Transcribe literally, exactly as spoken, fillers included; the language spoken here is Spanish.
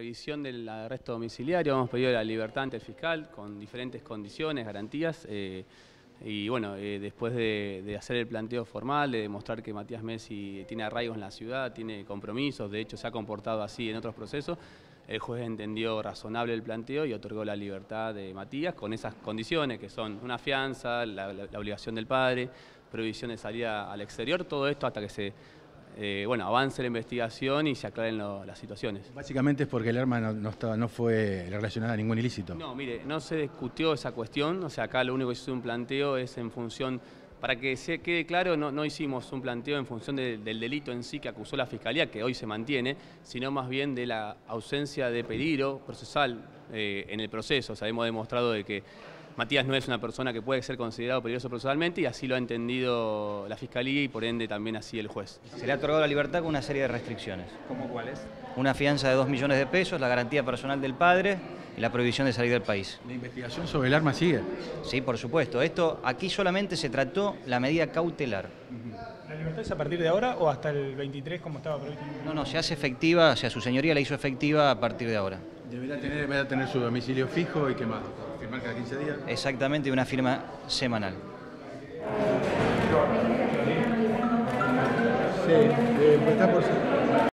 revisión del arresto domiciliario, hemos pedido la libertad ante el fiscal con diferentes condiciones, garantías. Eh, y bueno, eh, después de, de hacer el planteo formal, de demostrar que Matías Messi tiene arraigo en la ciudad, tiene compromisos, de hecho se ha comportado así en otros procesos, el juez entendió razonable el planteo y otorgó la libertad de Matías con esas condiciones que son una fianza, la, la, la obligación del padre, prohibición de salida al exterior, todo esto hasta que se eh, bueno, avance la investigación y se aclaren lo, las situaciones. Básicamente es porque el arma no, no, estaba, no fue relacionada a ningún ilícito. No, mire, no se discutió esa cuestión, o sea, acá lo único que hizo un planteo es en función, para que se quede claro, no, no hicimos un planteo en función de, del delito en sí que acusó la Fiscalía, que hoy se mantiene, sino más bien de la ausencia de peligro procesal eh, en el proceso. O sea, hemos demostrado de que Matías no es una persona que puede ser considerado peligroso procesalmente y así lo ha entendido la Fiscalía y por ende también así el juez. Se le ha otorgado la libertad con una serie de restricciones. ¿Cómo cuáles? Una fianza de dos millones de pesos, la garantía personal del padre y la prohibición de salir del país. ¿La investigación sobre el arma sigue? Sí, por supuesto. Esto aquí solamente se trató la medida cautelar. ¿La libertad es a partir de ahora o hasta el veintitrés como estaba previsto? No, no, se hace efectiva, o sea, su señoría la hizo efectiva a partir de ahora. Deberá tener, deberá tener su domicilio fijo y qué más, firmar cada quince días. Exactamente, una firma semanal. Sí, eh, está por...